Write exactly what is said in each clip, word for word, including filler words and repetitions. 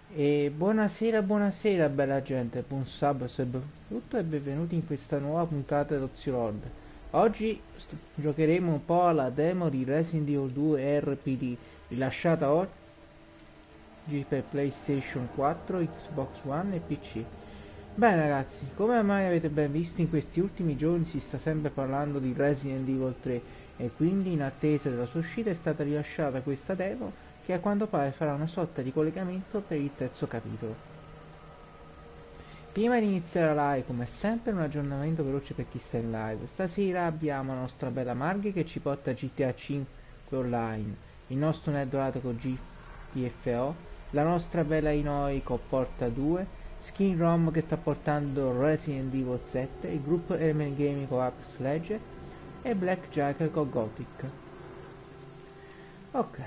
E buonasera, buonasera bella gente, buon sabato soprattutto e benvenuti in questa nuova puntata dello Lord. Oggi st- giocheremo un po' alla demo di Resident Evil due R P D, rilasciata oggi per PlayStation quattro, Xbox One e P C. Bene ragazzi, come ormai avete ben visto in questi ultimi giorni si sta sempre parlando di Resident Evil tre e quindi in attesa della sua uscita è stata rilasciata questa demo che a quanto pare farà una sorta di collegamento per il terzo capitolo. Prima di iniziare la live, come sempre, un aggiornamento veloce per chi sta in live. Stasera abbiamo la nostra bella Marghe che ci porta a G T A cinque Online, il nostro nerdorato con G T F O, la nostra bella Inoi con Porta due, Skin Rom che sta portando Resident Evil sette, il gruppo Element Gaming con Apex Legends e Blackjack con Gothic. Ok.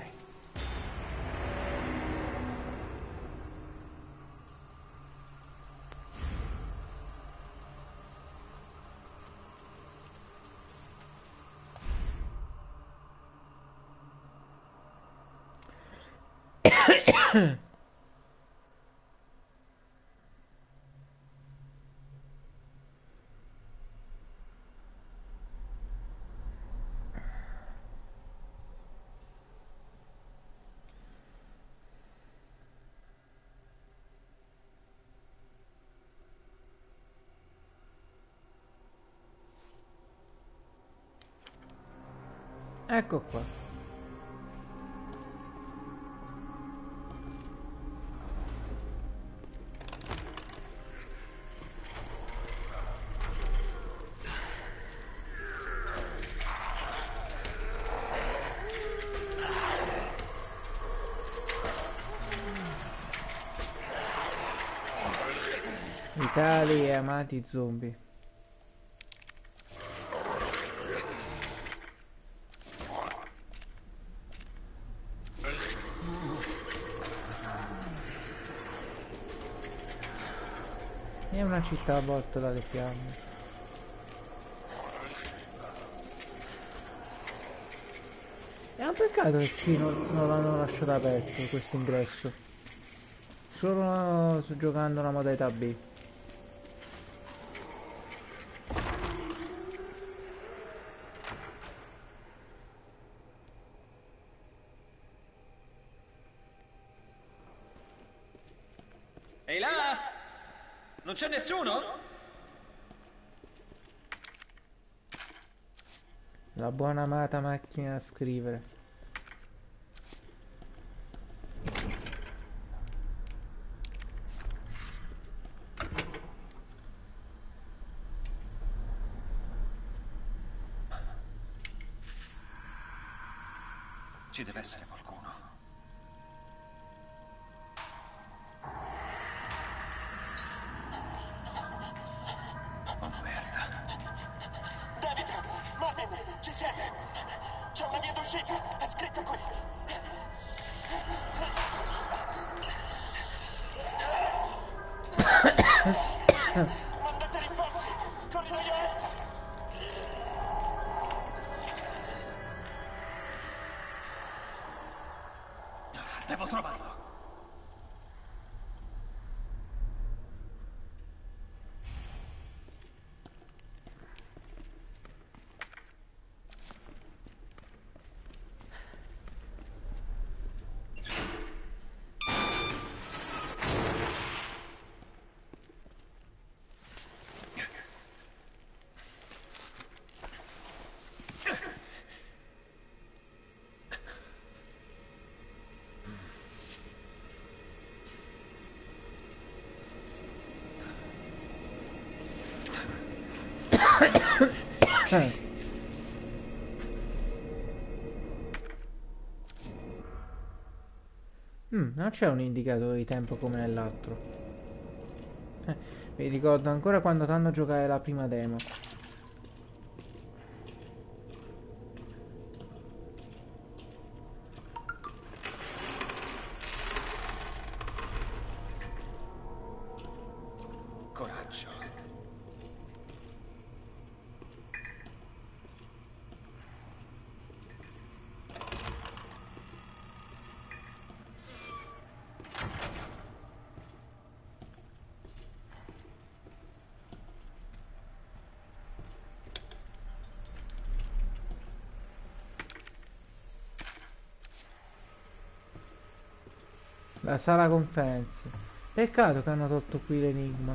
Ecco qua. I tali e amati zombie. È una città avvolta dalle fiamme. È un peccato che qui non, non l'hanno lasciato aperto questo ingresso. Solo giocando la modalità B. Ehi là! Non c'è nessuno? La buona amata macchina da scrivere. Ci deve essere qualcuno. Oh merda. David, Marvin, ci siete? C'è una via d'uscita, è scritto qui. Mandate rinforzi, corridoio est. Devo trovarlo. Mm, non c'è un indicatore di tempo come nell'altro. Eh, mi ricordo ancora quando t'hanno a giocare la prima demo. Coraggio. La sala conferenze. Peccato che hanno tolto qui l'enigma.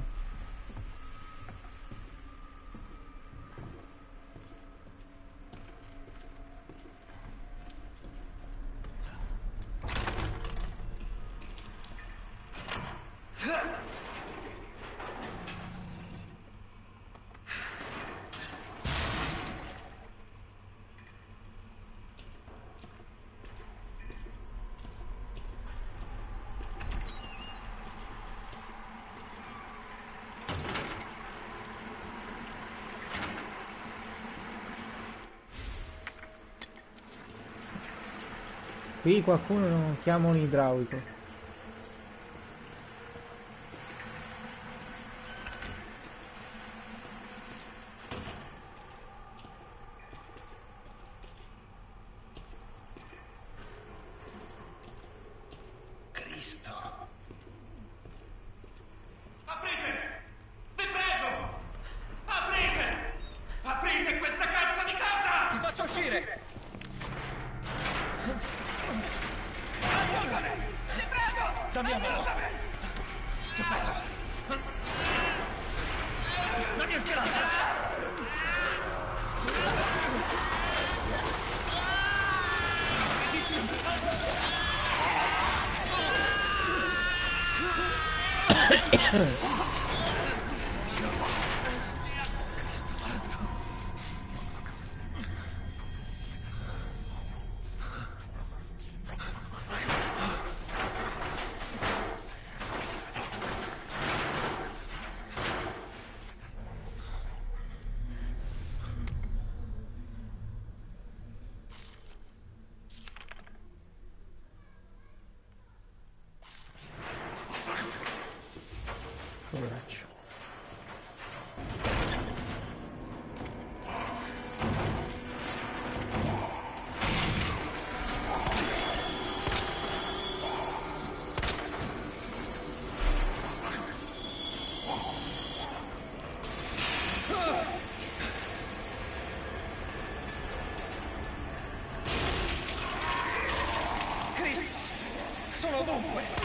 Qui qualcuno non chiama un idraulico. Cristo. Aprite! Vi prego! Aprite! Aprite questa cazzo di casa! Ti faccio uscire! Aiutami! Vi prego! Dammi la mano! Aiutami! Ti ho preso! Non niente l'altra! Poveraccio. Cristo! Sono ovunque!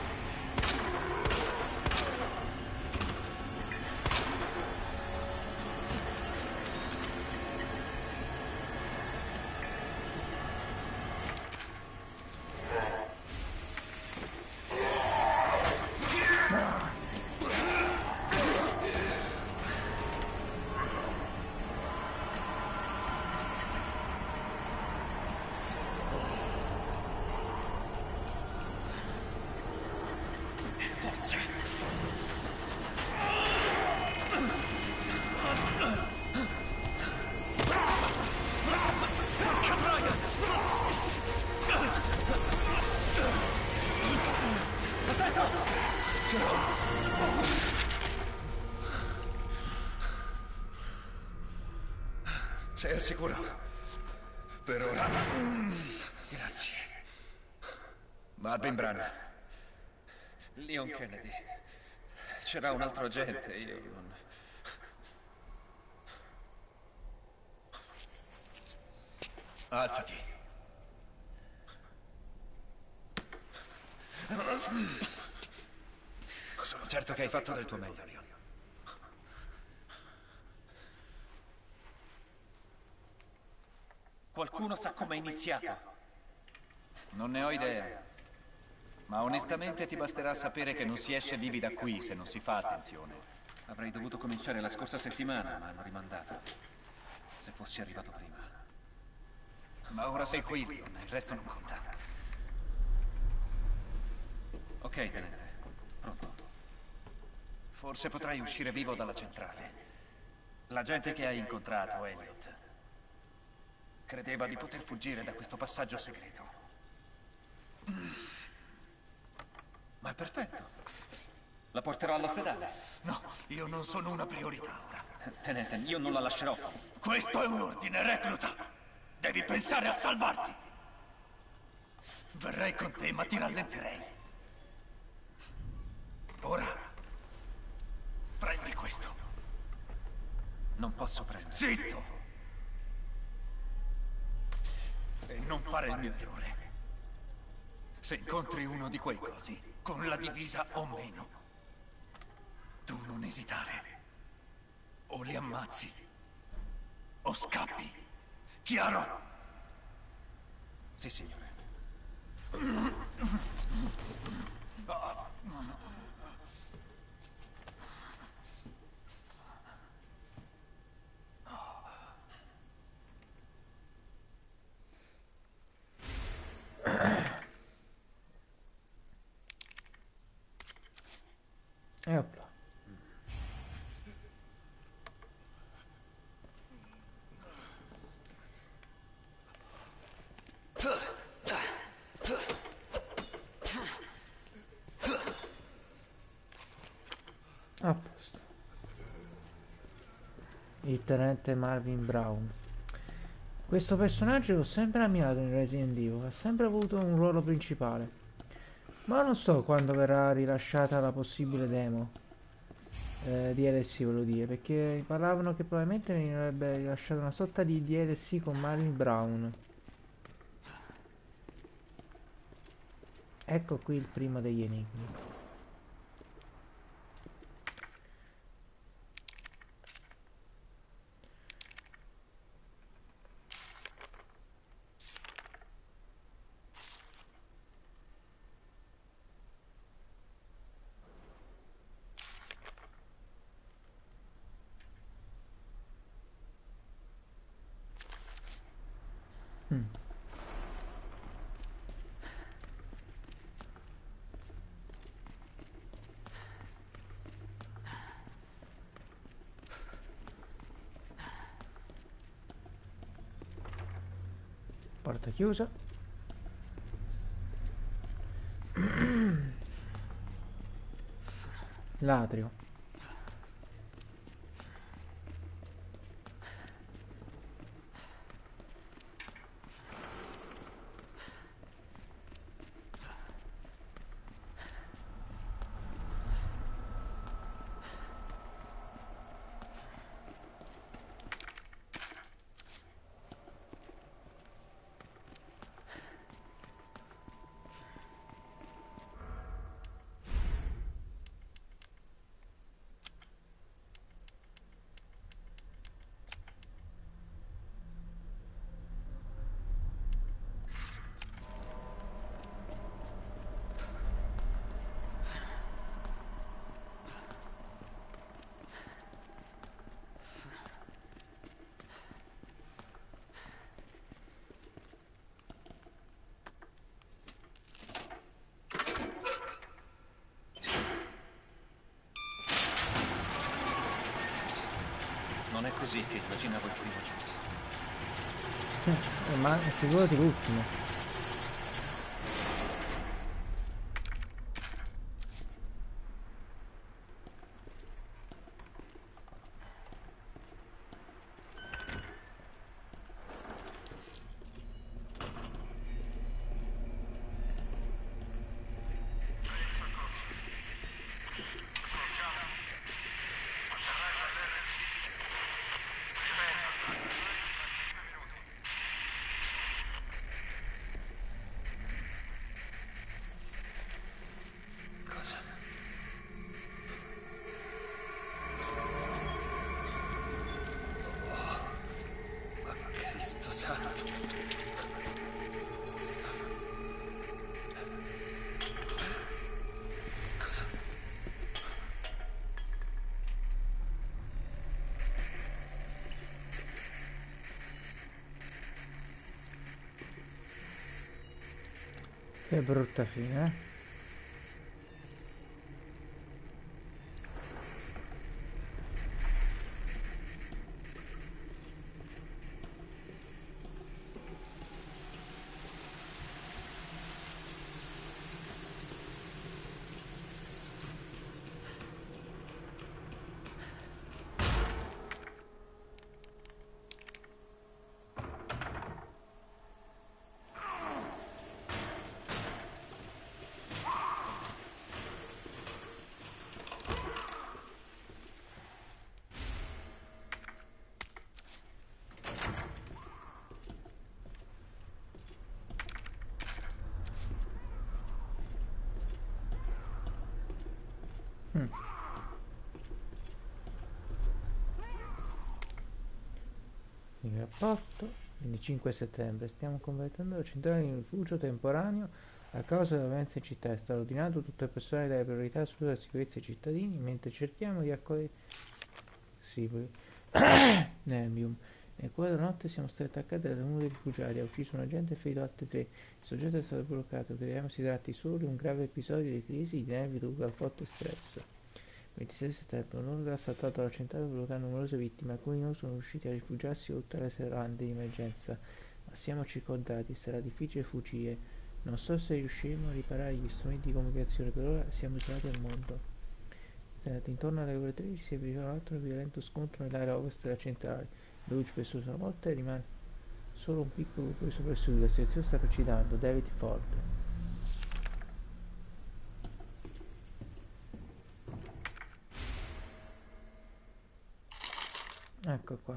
Forza! Porca troia! Attento! Ce l'ho! Sei al sicuro? Per ora. Grazie. Marvin Branagh. Leon Kennedy. C'era un altro agente, io non... Alzati. Sono certo che hai fatto del tuo meglio, Leon. Qualcuno sa come è iniziato? Non ne ho idea. Ma onestamente ti basterà sapere che non si esce vivi da qui se non si fa attenzione. Avrei dovuto cominciare la scorsa settimana, ma hanno rimandato. Se fossi arrivato prima. Ma ora sei qui, Leon, il resto non conta. Ok, tenente. Pronto. Forse potrai uscire vivo dalla centrale. La gente che hai incontrato, Elliot, credeva di poter fuggire da questo passaggio segreto. Ma è perfetto. La porterò all'ospedale. No, io non sono una priorità ora. Tenente, io non la lascerò. Questo è un ordine, recluta. Devi pensare a salvarti. Verrei con te, ma ti rallenterei. Ora, prendi questo. Non posso prendere. Zitto! E non fare il mio errore. Se incontri uno di quei cosi, con la divisa o meno, tu non esitare. O li ammazzi, o scappi. Chiaro? Sì, signore. E opla. A posto. Il tenente Marvin Brown. Questo personaggio l'ho sempre ammirato in Resident Evil, ha sempre avuto un ruolo principale. Ma non so quando verrà rilasciata la possibile demo. Eh, D L C volevo dire, perché parlavano che probabilmente mi avrebbe rilasciato una sorta di D L C con Marvin Brown. Ecco qui il primo degli enigmi. Mm. Porta chiusa. L'atrio. Non è così che immaginavo il primo giorno. Eh, ma figurati l'ultimo. Cosa? Oh, ma Cristo santo. Cosa? Che brutta fine, eh? Mm. Il rapporto, venticinque settembre, stiamo convertendo la centrale in rifugio temporaneo a causa della violenza in città. È stato ordinato tutto il personale dare priorità sulla sicurezza ai cittadini mentre cerchiamo di accogliere sicuri. Nervium. Nel cuore della notte siamo stati attaccati da uno dei rifugiati, ha ucciso un agente e ferito altri tre. Il soggetto è stato bloccato, crediamo si tratti solo di un grave episodio di crisi di nervi dovuto al forte stress. ventisei settembre, un urlo ha assaltato la centrale provocando numerose vittime, alcuni di noi sono riusciti a rifugiarsi oltre alle serrande di emergenza, ma siamo circondati, sarà difficile fuggire. Non so se riusciremo a riparare gli strumenti di comunicazione, per ora siamo isolati al mondo. Intorno alle ore tredici si è verificato un altro violento scontro nell'area ovest della centrale. dodici persone sono morte e rimane solo un piccolo gruppo di sopravvissuti. La situazione sta precipitando. David Ford. Ecco qua.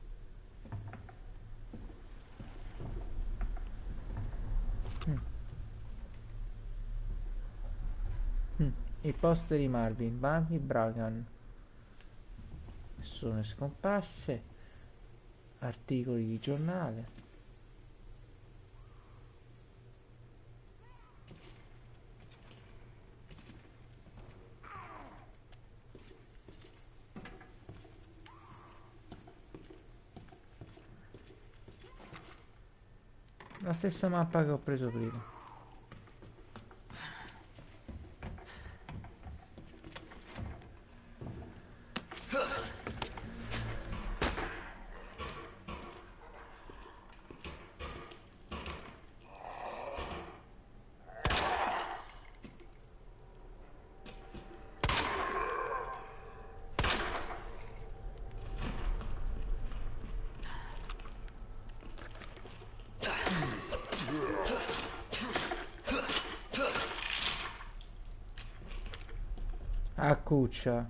Mm. Mm. Il poster di Marvin, Bambi Bragan. Persone scomparse. Articoli di giornale. La stessa mappa che ho preso prima. A cuccia.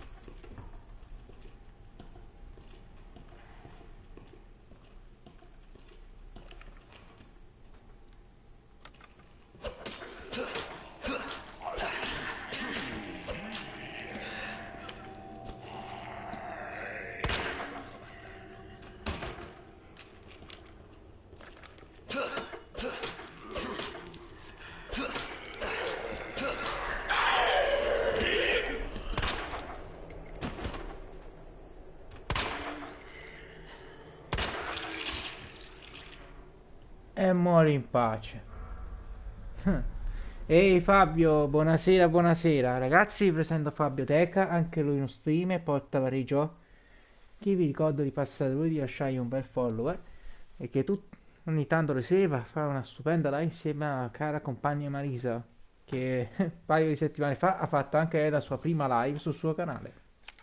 E muori in pace. Ehi Fabio, buonasera, buonasera. Ragazzi, vi presento Fabio Teca, anche lui uno streamer, porta vari giochi. Vi ricordo di passare lui di lasciargli un bel follower e che tu ogni tanto le sera fa una stupenda live insieme alla cara compagna Marisa, che un paio di settimane fa ha fatto anche lei la sua prima live sul suo canale.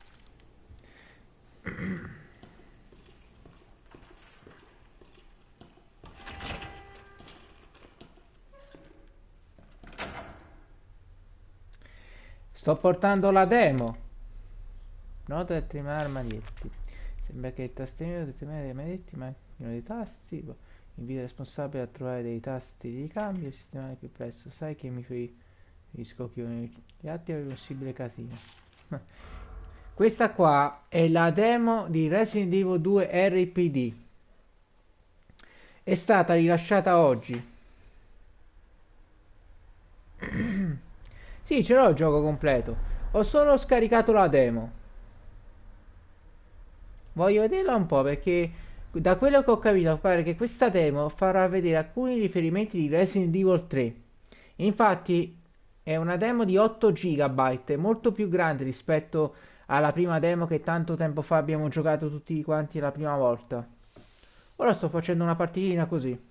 Sto portando la demo. Nota del tremare armadietti. Sembra che il tastierino del tremare dei armadietti manchino dei tasti. Invito il responsabile a trovare dei tasti di ricambio e sistemare più presto. Sai che mi ferisco che gli altri avevano possibile casino. Questa qua è la demo di Resident Evil due R P D. È stata rilasciata oggi. Sì, ce l'ho il gioco completo. Ho solo scaricato la demo. Voglio vederla un po' perché da quello che ho capito pare che questa demo farà vedere alcuni riferimenti di Resident Evil tre. Infatti è una demo di otto giga, molto più grande rispetto alla prima demo che tanto tempo fa abbiamo giocato tutti quanti la prima volta. Ora sto facendo una partitina così.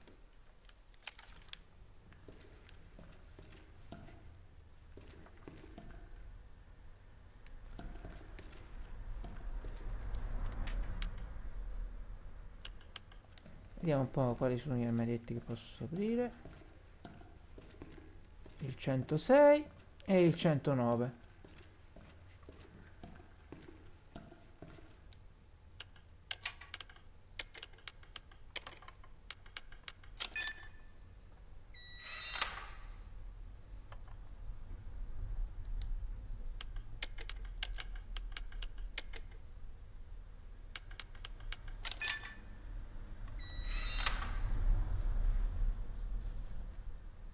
Vediamo un po' quali sono gli armadietti che posso aprire. Il centosei e il centonove.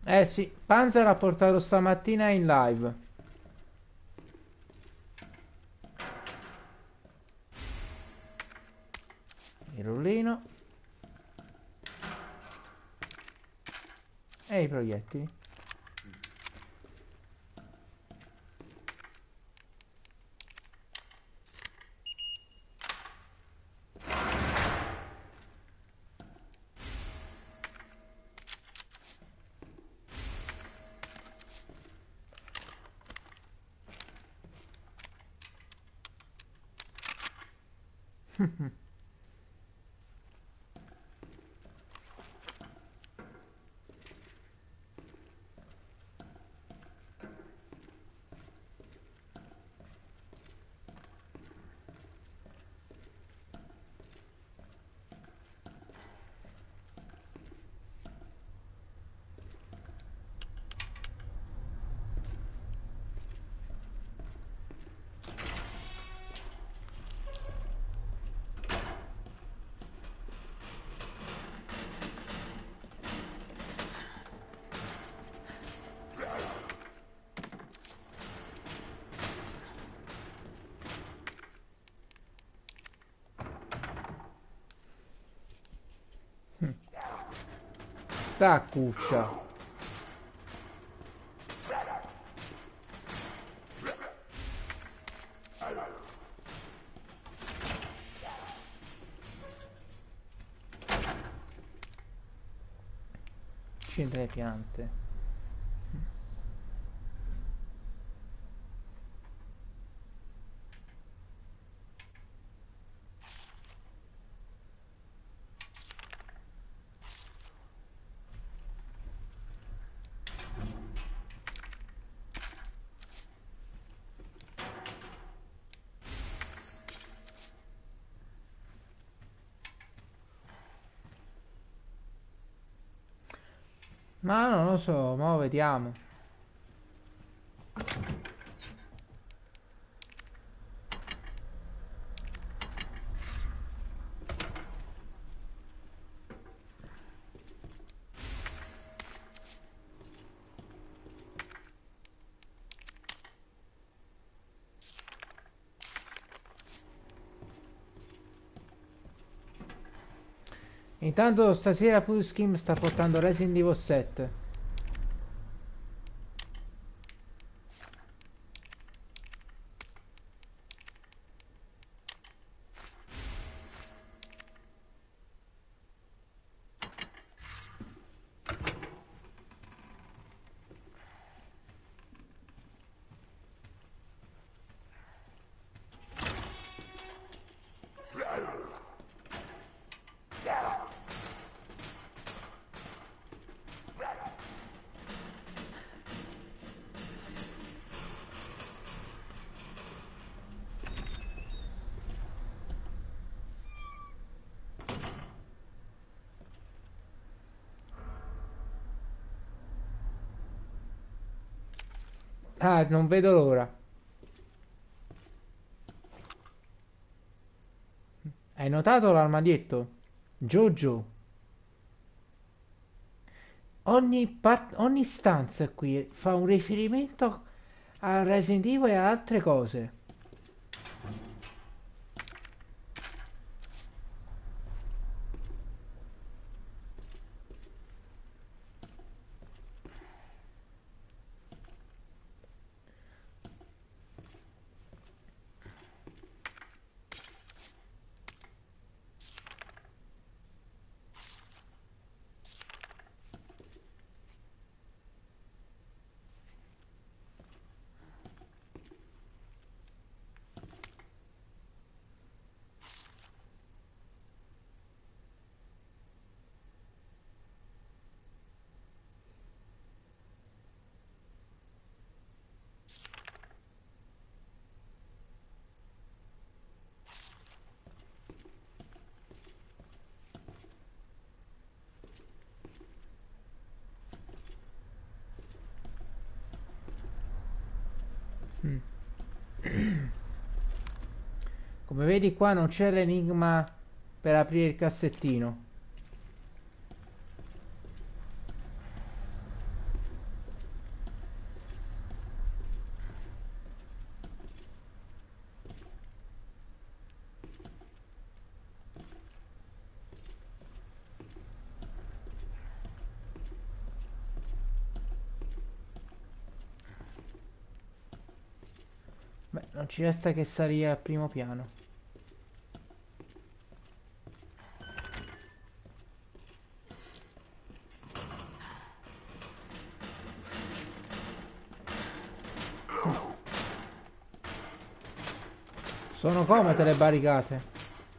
Eh sì, Panzer l'ha portato stamattina in live. Il rullino. E i proiettili. Sta cuccia. Centra le piante. Ma non lo so, ma vediamo. Intanto stasera Puskim sta portando Resident Evil sette. Ah, non vedo l'ora. Hai notato l'armadietto? Jojo. Ogni, part- ogni stanza qui fa un riferimento a Resident Evil e a altre cose. Mm. Come vedi qua non c'è l'enigma per aprire il cassettino. Beh, non ci resta che salire al primo piano. Sono comode le barricate.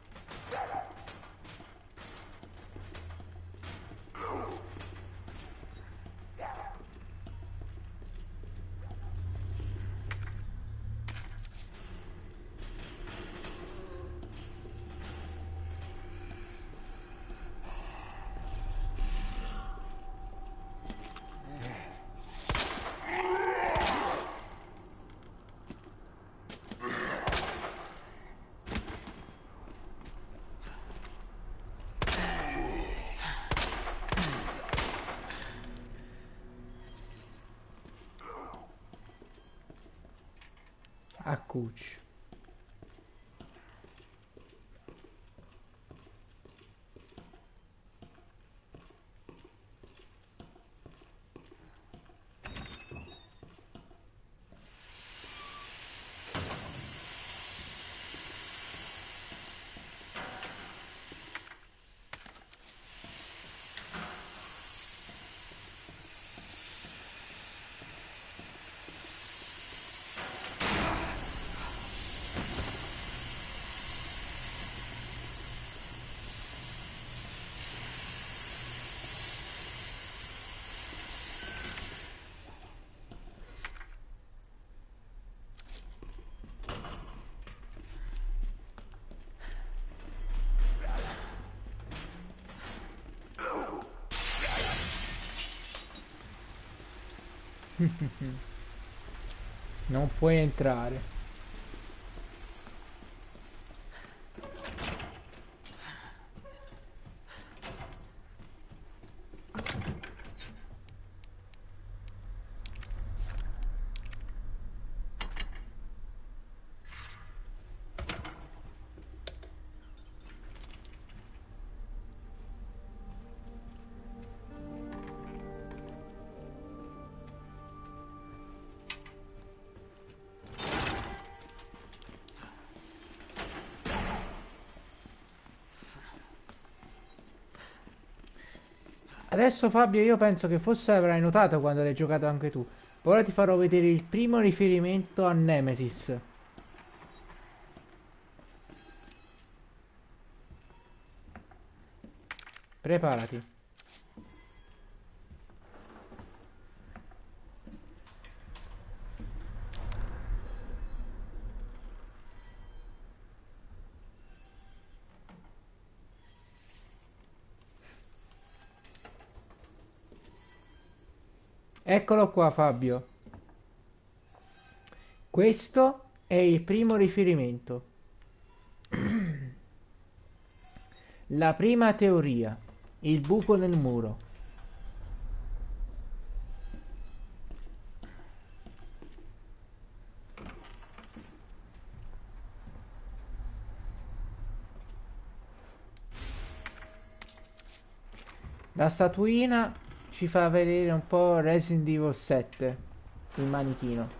Accucci. Non puoi entrare. Adesso Fabio, io penso che forse avrai notato quando l'hai giocato anche tu. Ora ti farò vedere il primo riferimento a Nemesis. Preparati. Eccolo qua Fabio. Questo è il primo riferimento. La prima teoria. Il buco nel muro. La statuina ci fa vedere un po' Resident Evil sette, il manichino.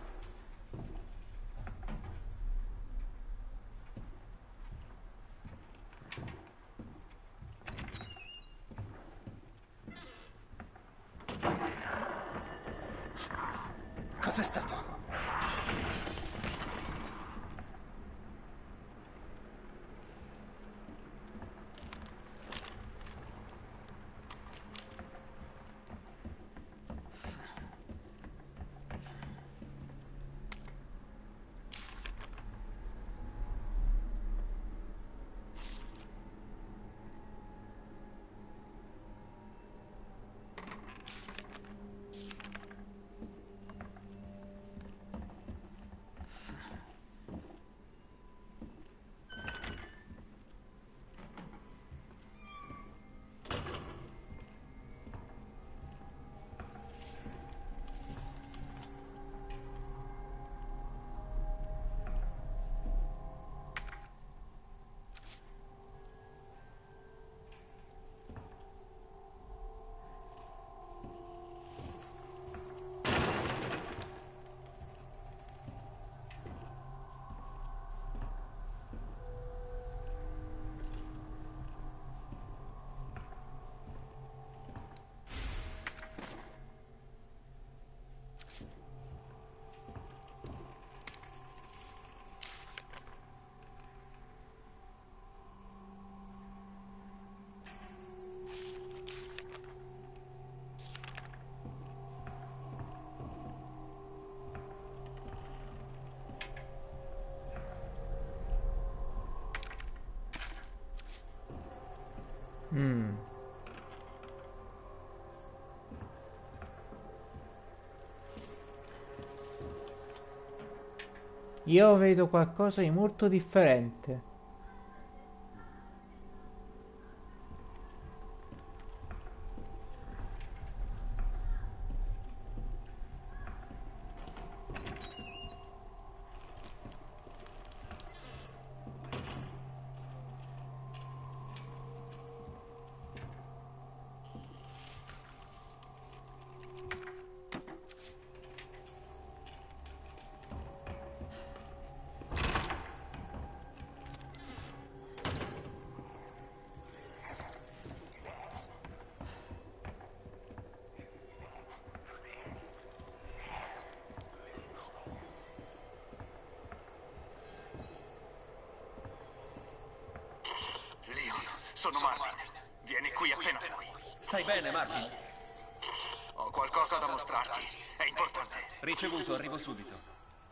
Cos'è stato? Io vedo qualcosa di molto differente. Leon, sono Marvin. Vieni qui appena puoi. Stai bene, Martin? Ho qualcosa da mostrarti. È importante. Ricevuto, arrivo subito.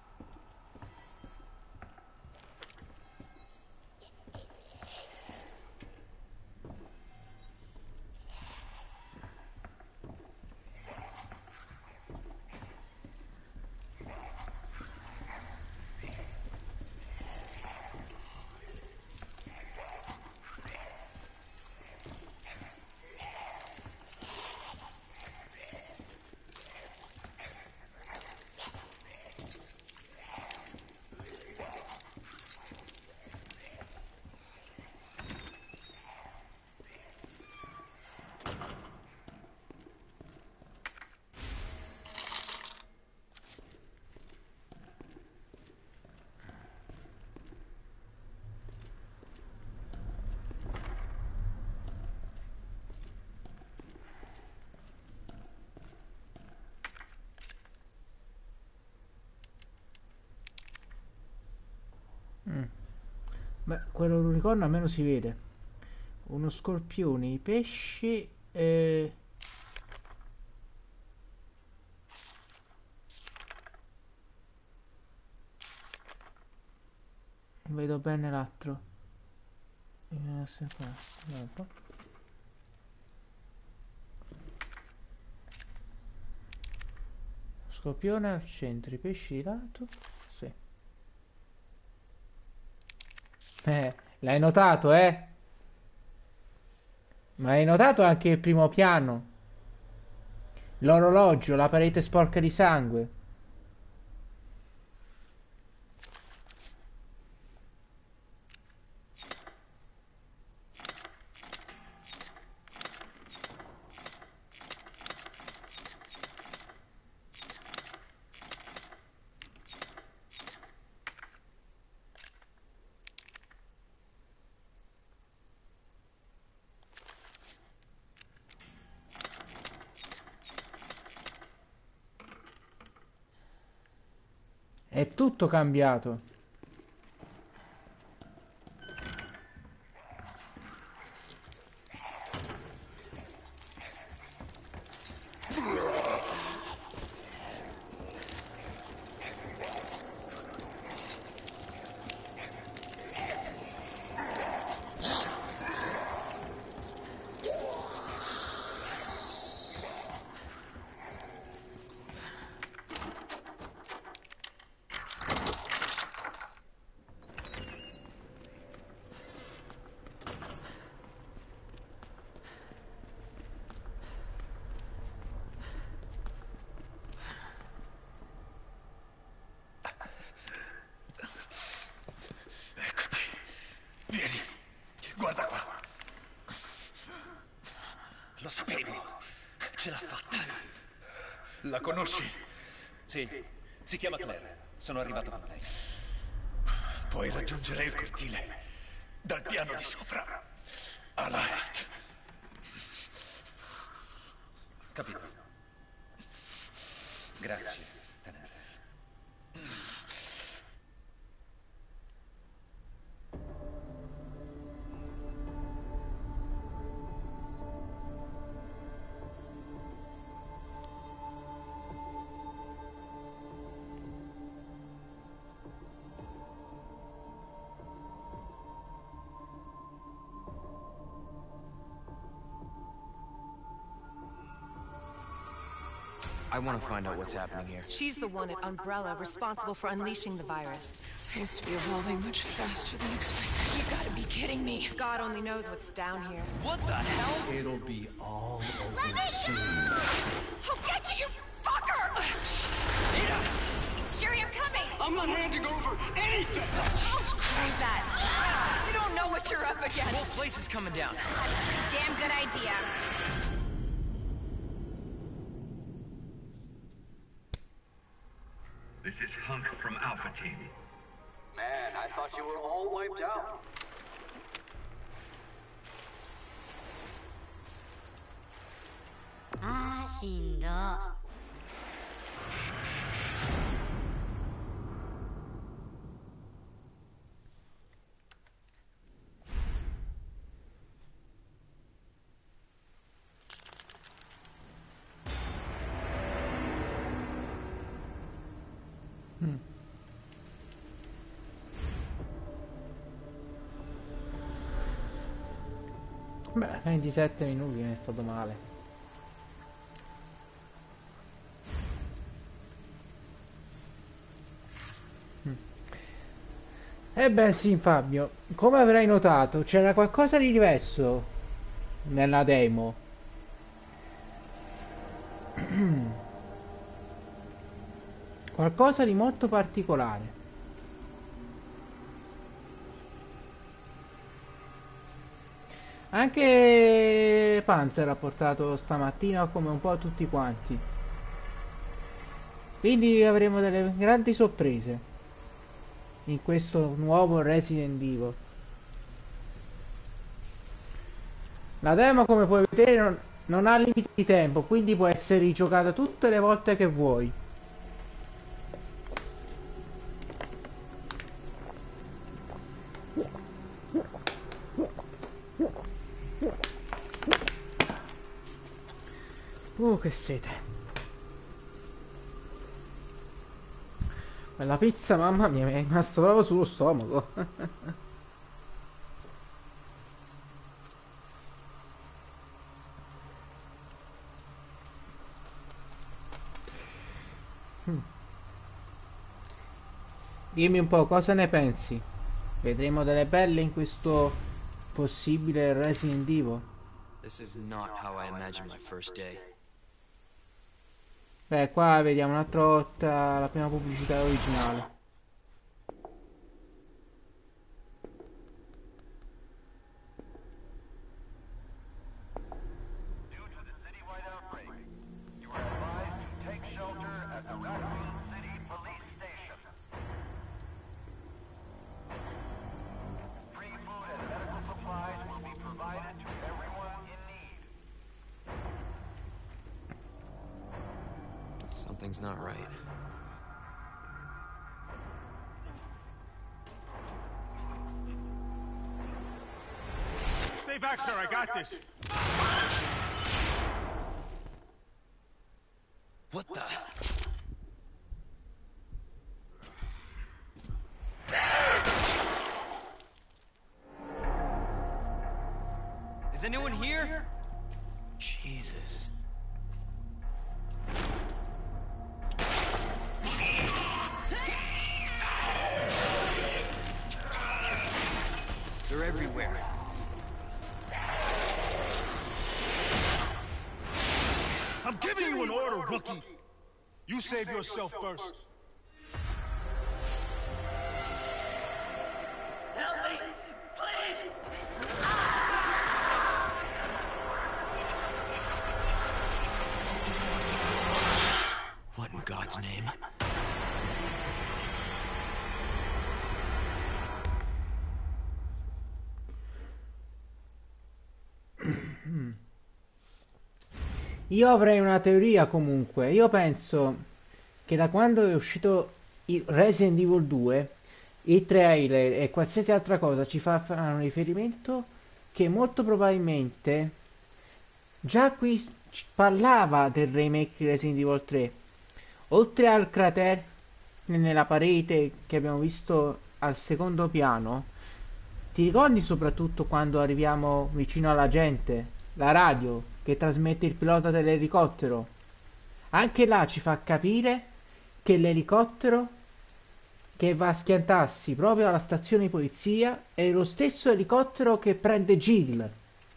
Mm. Beh, quello l'unicorno almeno si vede. Uno scorpione, i pesci e... non vedo bene l'altro. Eh, se qua. Vabbè. Scorpione al centro, i pesci di lato. Sì. Eh, l'hai notato, eh? Ma hai notato anche il primo piano? L'orologio, la parete sporca di sangue. È tutto cambiato. Eccoti. Vieni. Guarda qua. Lo sapevo. Ce l'ha fatta. La conosci? Sì, si chiama Claire. Sono arrivato con lei. Puoi raggiungere il cortile dal piano di sopra, alla est. Capito. Grazie, tenente. I want to find out what's happening here. She's the one at Umbrella responsible for unleashing the virus. Seems to be evolving much faster than expected. You gotta be kidding me. God only knows what's down here. What the hell? It'll be all over Let me soon. go! I'll get you, you fucker! Ada! Sherry, I'm coming! I'm not handing over anything! Who's that? You don't know what you're up The whole against. place is coming down. Damn good idea. This is Hunk from Alpha Team. Man, I thought you were all wiped out. Ah, しんど。 Beh, ventisette minuti non è stato male. Mm. Eh beh sì, Fabio, come avrai notato c'era qualcosa di diverso nella demo. Qualcosa di molto particolare. Anche Panzer ha portato stamattina come un po' tutti quanti. Quindi avremo delle grandi sorprese in questo nuovo Resident Evil. La demo, come puoi vedere, non, non ha limiti di tempo, quindi può essere rigiocata tutte le volte che vuoi. Uh, che sete. Quella pizza, mamma mia, mi è rimasta proprio sullo stomaco. Mm. Dimmi un po', cosa ne pensi? Vedremo delle belle in questo possibile Resident Evil? This is not how I imagined my first day. Beh, qua vediamo un'altra volta la prima pubblicità originale. Something's not right. Stay back, sir. I got this. What the? Is anyone here? Jesus. They're everywhere. I'm giving you an order, rookie. You save yourself first. Help me, please! What in God's name? Io avrei una teoria comunque. Io penso che da quando è uscito il Resident Evil due, il trailer e qualsiasi altra cosa ci fa fare un riferimento che molto probabilmente già qui ci parlava del remake di Resident Evil tre. Oltre al cratere nella parete che abbiamo visto al secondo piano, ti ricordi soprattutto quando arriviamo vicino alla gente, la radio che trasmette il pilota dell'elicottero? Anche là ci fa capire che l'elicottero che va a schiantarsi proprio alla stazione di polizia è lo stesso elicottero che prende Jill.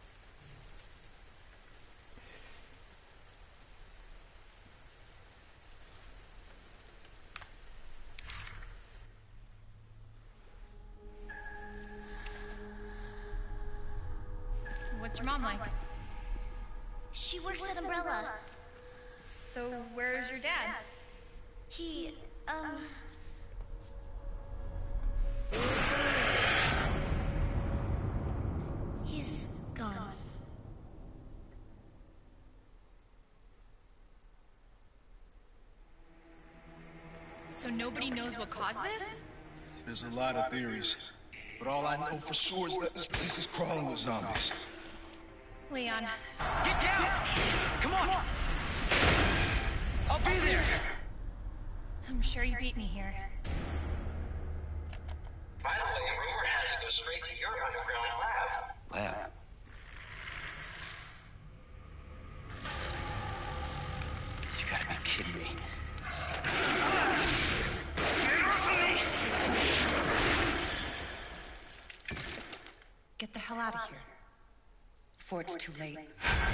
What's your mom like? She works at Umbrella. So, where's your dad? He, um... He's gone. So nobody knows what caused this? There's a lot of theories, but all I know for sure is that this place is crawling with zombies. Leon. Get down! Come on! I'll be there! I'm sure you beat me here. By the way, rumor has it goes straight to your underground lab. Lab? You gotta be kidding me. Get the hell out of here. Before it's too late.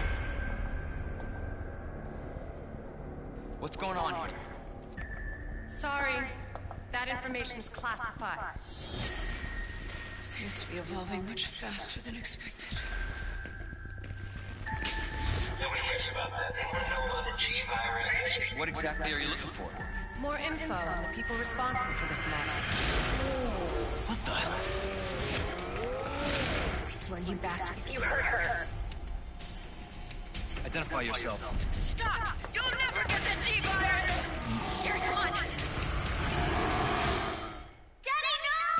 What's going on here? Sorry. That information's classified. Seems to be evolving much faster than expected. Nobody cares about that. They want to know about the G virus. What exactly are you looking for? More info on the people responsible for this mess. What the? I swear you bastard. You hurt her. Identify yourself. Stop! You'll never get the G virus! Sherry, come on! Daddy, no!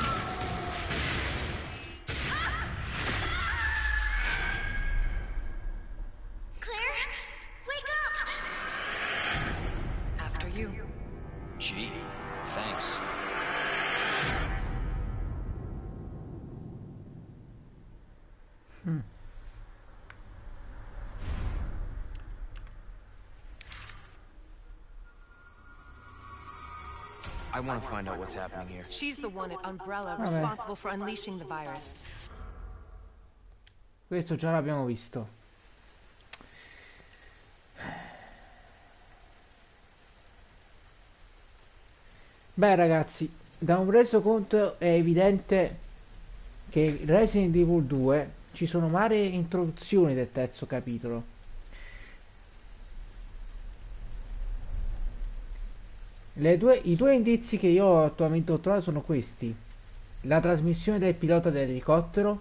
Claire, wake up! After you. Gee, thanks. Hmm. I want to find out what's happening here. She's the one at Umbrella Vabbè. responsible for unleashing the virus. Questo già l'abbiamo visto. Beh ragazzi, da un resoconto è evidente che Resident Evil due ci sono varie introduzioni del terzo capitolo. Le due, i due indizi che io attualmente ho trovato sono questi: la trasmissione del pilota dell'elicottero,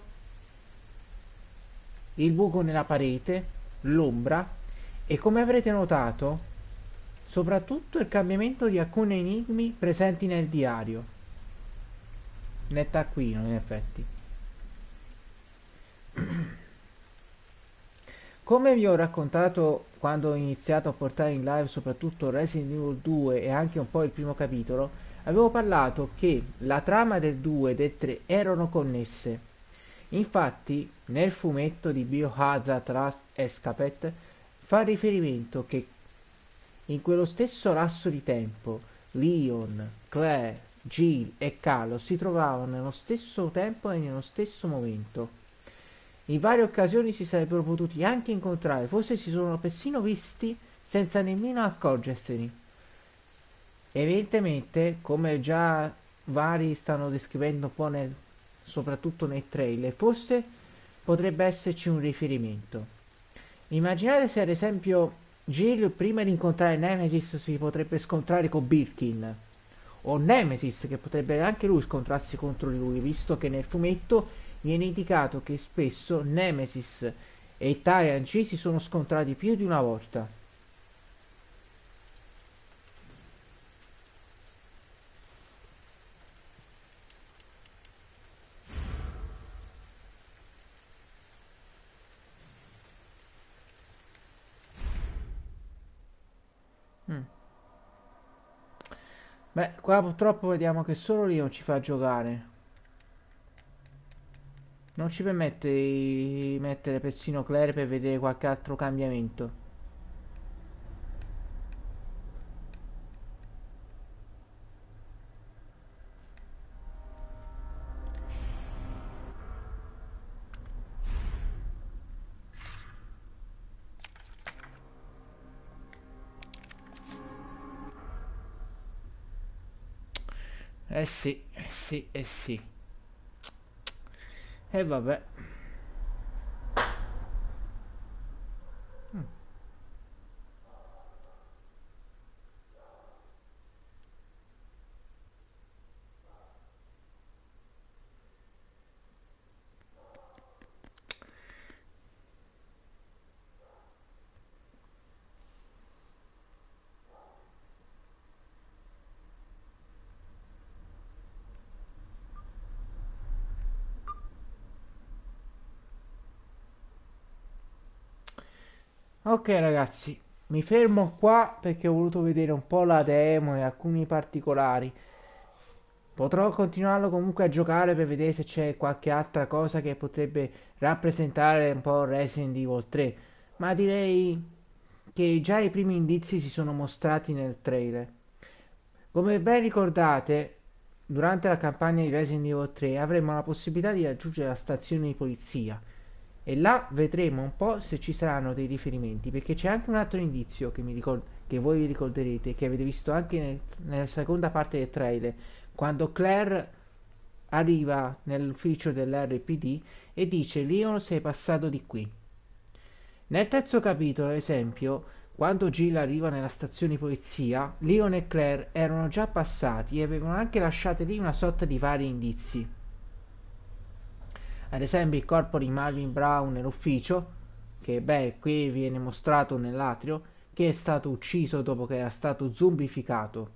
il buco nella parete, l'ombra e, come avrete notato, soprattutto il cambiamento di alcuni enigmi presenti nel diario, nel taccuino in effetti. Come vi ho raccontato quando ho iniziato a portare in live soprattutto Resident Evil due e anche un po' il primo capitolo, avevo parlato che la trama del due e del tre erano connesse. Infatti nel fumetto di Biohazard Last Escape fa riferimento che in quello stesso lasso di tempo Leon, Claire, Jill e Carlos si trovavano nello stesso tempo e nello stesso momento. In varie occasioni si sarebbero potuti anche incontrare, forse si sono persino visti senza nemmeno accorgersene. Evidentemente, come già vari stanno descrivendo un po' nel, soprattutto nei trailer, forse potrebbe esserci un riferimento. Immaginate se ad esempio Jill prima di incontrare Nemesis si potrebbe scontrare con Birkin, o Nemesis che potrebbe anche lui scontrarsi contro di lui, visto che nel fumetto viene indicato che spesso Nemesis e Tyrant G si sono scontrati più di una volta. Mm. Beh, qua purtroppo vediamo che solo lì non ci fa giocare. Non ci permette di mettere persino Claire per vedere qualche altro cambiamento. Eh sì, eh sì, eh sì. E vabbè. Mm. Ok ragazzi, mi fermo qua perché ho voluto vedere un po' la demo e alcuni particolari. Potrò continuarlo comunque a giocare per vedere se c'è qualche altra cosa che potrebbe rappresentare un po' Resident Evil tre, ma direi che già i primi indizi si sono mostrati nel trailer. Come ben ricordate, durante la campagna di Resident Evil tre avremo la possibilità di raggiungere la stazione di polizia e là vedremo un po' se ci saranno dei riferimenti, perché c'è anche un altro indizio che, mi ricord- che voi vi ricorderete, che avete visto anche nel- nella seconda parte del trailer, quando Claire arriva nell'ufficio dell'R P D e dice Leon sei passato di qui. Nel terzo capitolo, ad esempio, quando Jill arriva nella stazione di polizia, Leon e Claire erano già passati e avevano anche lasciato lì una sorta di vari indizi. Ad esempio il corpo di Marvin Brown nell'ufficio, che beh qui viene mostrato nell'atrio, che è stato ucciso dopo che era stato zombificato.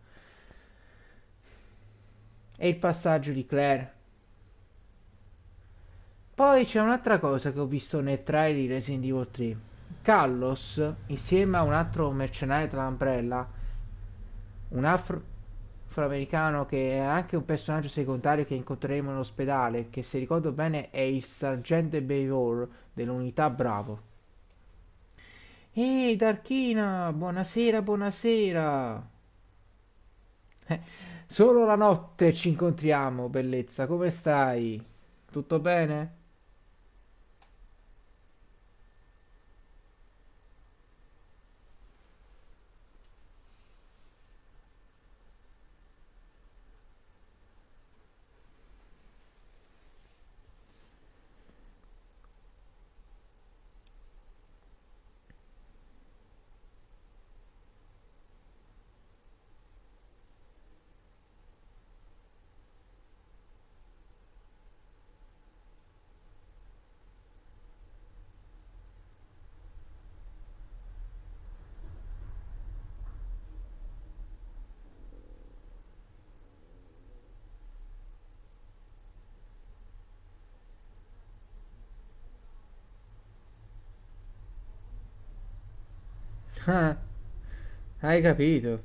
E il passaggio di Claire. Poi c'è un'altra cosa che ho visto nel trailer di Resident Evil tre. Carlos, insieme a un altro mercenario tra l'Umbrella, un afro- afroamericano che è anche un personaggio secondario che incontreremo in che se ricordo bene è il sergente Beivor dell'unità Bravo. Ehi Darkina, buonasera, buonasera. Eh, Solo la notte ci incontriamo, bellezza, come stai? Tutto bene? Ah, hai capito.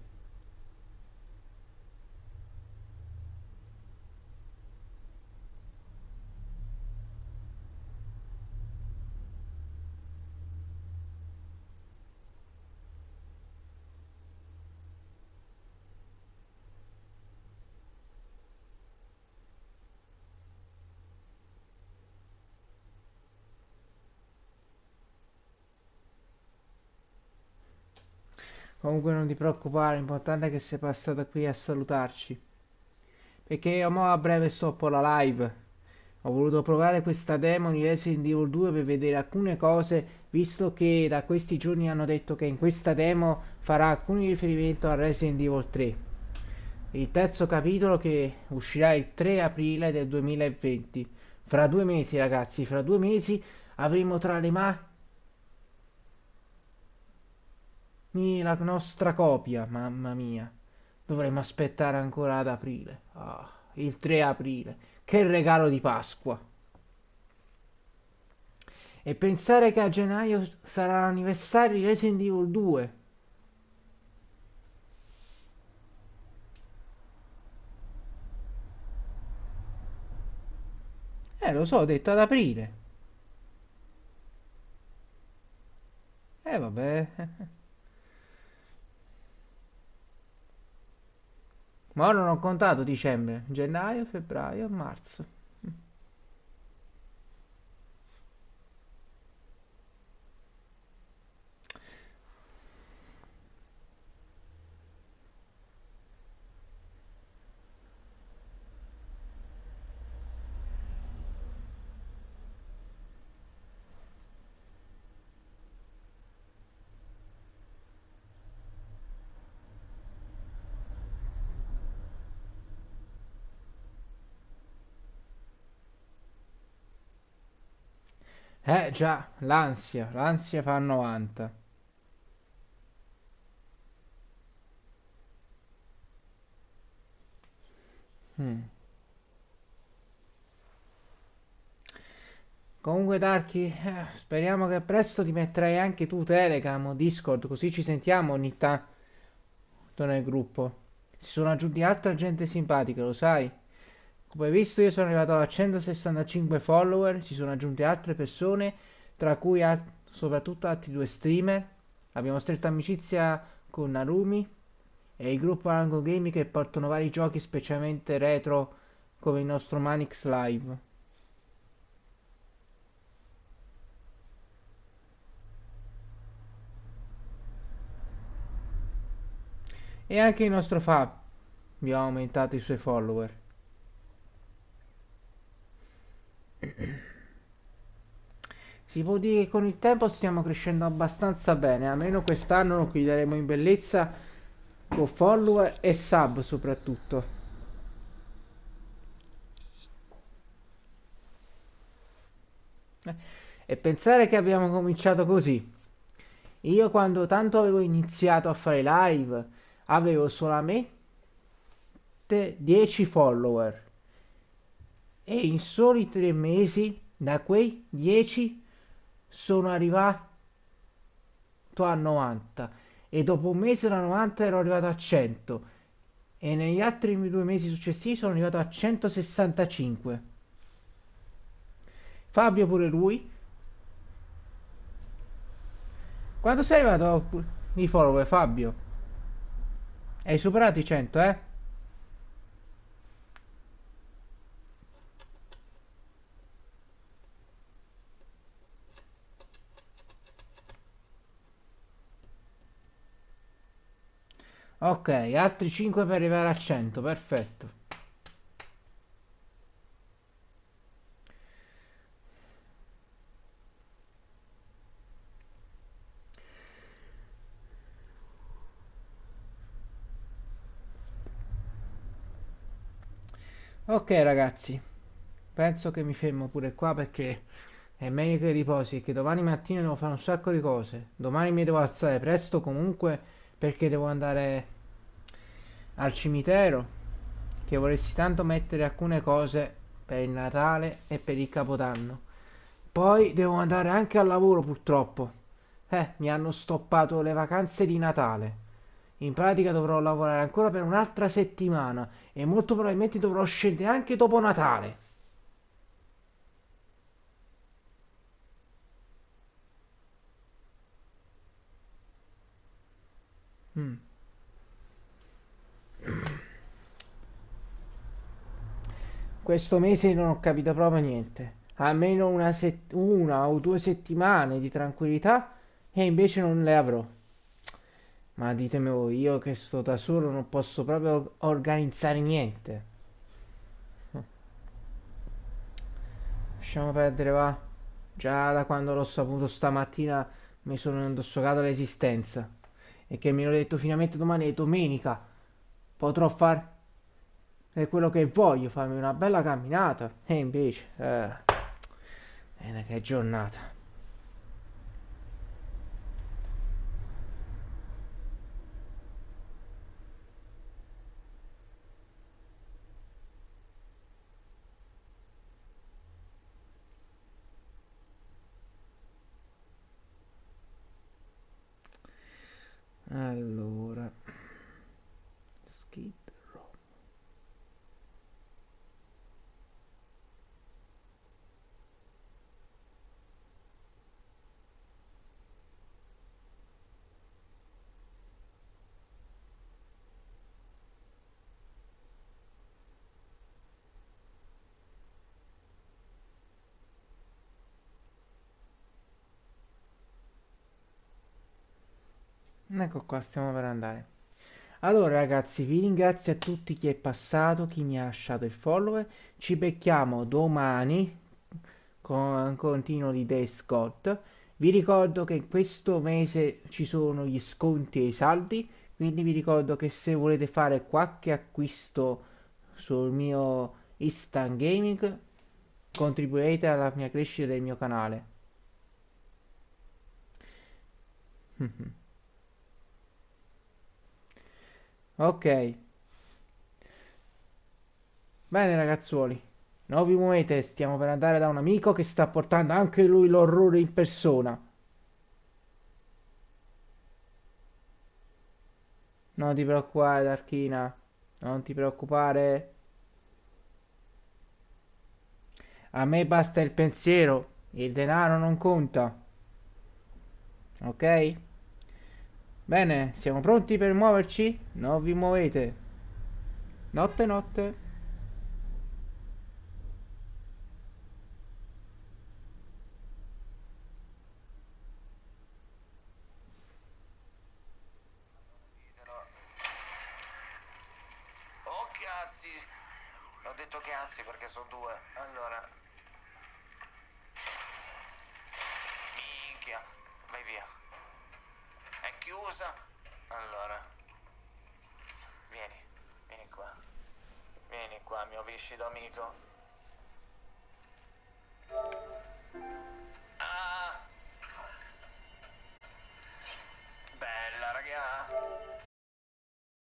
Comunque non ti preoccupare, l'importante è che sei passata qui a salutarci. Perché io mo a breve stoppo la live. Ho voluto provare questa demo di Resident Evil due per vedere alcune cose, visto che da questi giorni hanno detto che in questa demo farà alcuni riferimenti a Resident Evil tre. Il terzo capitolo che uscirà il tre aprile del duemilaventi. Fra due mesi, ragazzi, fra due mesi avremo tra le mani la nostra copia, mamma mia. Dovremmo aspettare ancora ad aprile. Ah, il tre aprile. Che regalo di Pasqua. E pensare che a gennaio sarà l'anniversario di Resident Evil due. Eh, lo so, ho detto ad aprile. Eh, vabbè. Ma ora non ho contato dicembre. Gennaio, febbraio, marzo. Eh già, l'ansia, l'ansia fa novanta. Mm. Comunque Darky, eh, speriamo che presto ti metterai anche tu Telegram o Discord, così ci sentiamo ogni tanto nel gruppo. Si sono aggiunti altra gente simpatica, lo sai? Come hai visto io sono arrivato a centosessantacinque follower, si sono aggiunte altre persone, tra cui al- soprattutto altri due streamer. Abbiamo stretto amicizia con Narumi e il gruppo Rango Gaming che portano vari giochi specialmente retro come il nostro Manix Live. E anche il nostro Fab abbiamo aumentato i suoi follower. Si può dire che con il tempo stiamo crescendo abbastanza bene, almeno quest'anno lo chiuderemo in bellezza con follower e sub soprattutto. Eh, E pensare che abbiamo cominciato così. Io quando tanto avevo iniziato a fare live avevo solamente dieci follower e in soli tre mesi da quei dieci sono arrivato a novanta e dopo un mese da novanta ero arrivato a cento e negli altri due mesi successivi sono arrivato a centosessantacinque. Fabio pure lui. Quando sei arrivato i follower, Fabio? Hai superato i cento, eh? Ok, altri cinque per arrivare a cento, perfetto. Ok ragazzi, penso che mi fermo pure qua perché è meglio che riposi, che domani mattina devo fare un sacco di cose. Domani mi devo alzare presto comunque perché devo andare al cimitero, che vorresti tanto mettere alcune cose per il Natale e per il Capodanno. Poi devo andare anche al lavoro purtroppo. Eh, mi hanno stoppato le vacanze di Natale. In pratica dovrò lavorare ancora per un'altra settimana e molto probabilmente dovrò scendere anche dopo Natale. Mm. Questo mese non ho capito proprio niente. Almeno una, set- una o due settimane di tranquillità e invece non le avrò. Ma ditemi voi, io che sto da solo non posso proprio organizzare niente. Lasciamo perdere, va. Già da quando l'ho saputo stamattina mi sono indossocato l'esistenza. E che mi hanno detto finalmente domani è domenica. Potrò fare quello che voglio, farmi una bella camminata. E invece, eh, eh, che giornata. Allora, Skid Row. Ecco qua, stiamo per andare. Allora ragazzi, vi ringrazio a tutti chi è passato, chi mi ha lasciato il follower. Ci becchiamo domani con un continuo di Days God. Vi ricordo che in questo mese ci sono gli sconti e i saldi, quindi vi ricordo che se volete fare qualche acquisto sul mio Instant Gaming contribuirete alla mia crescita del mio canale. Ok. Bene ragazzuoli, non vi muovete, stiamo per andare da un amico che sta portando anche lui l'orrore in persona. Non ti preoccupare, Darkina, non ti preoccupare. A me basta il pensiero, il denaro non conta. Ok? Bene, siamo pronti per muoverci? Non vi muovete. Notte notte. Oh cazzi! Ho detto cazzi perché sono due. Allora. Minchia. Vai via. È chiusa. Allora. Vieni. Vieni qua. Vieni qua, mio viscido amico. Ah. Bella, raga.